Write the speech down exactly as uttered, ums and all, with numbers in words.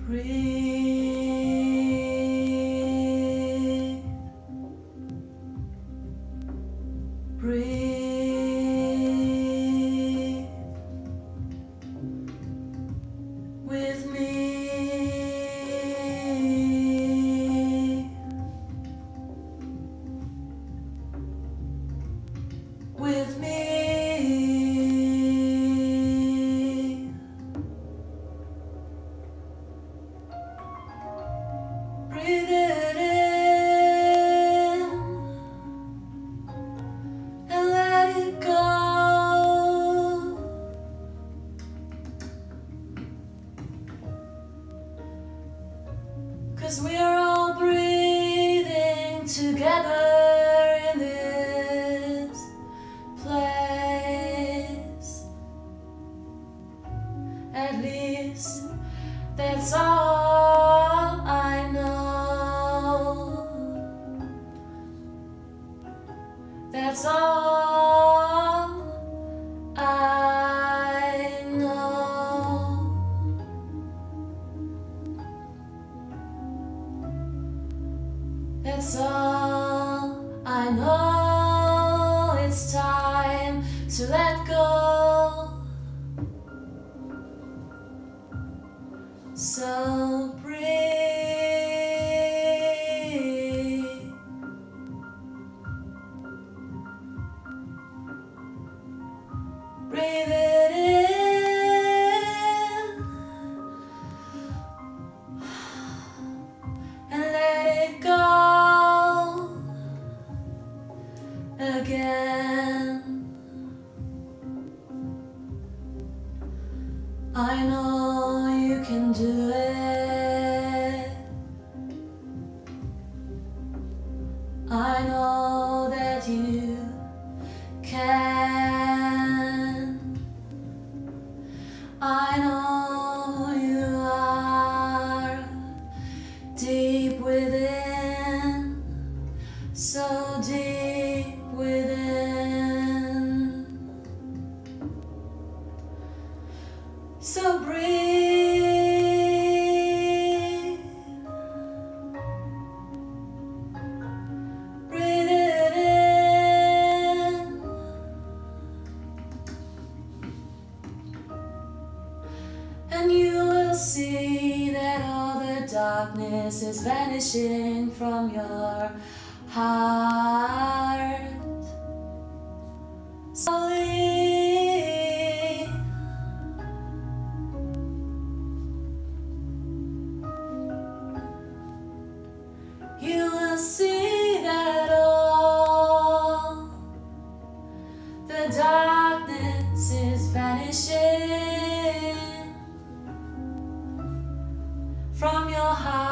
Breathe, breathe with me, with me. Breathe it in and let it go, 'cause we are all breathing together in this place. At least that's all I know. That's all I know. That's all I know. It's time to let go. So breathe. Breathe it in and let it go again. I know you can do it. I know that you can. I know you are deep within, so deep within. So breathe, breathe it in and you will see that all the darkness is vanishing from your heart. Slowly, you will see that all the darkness is vanishing from your heart.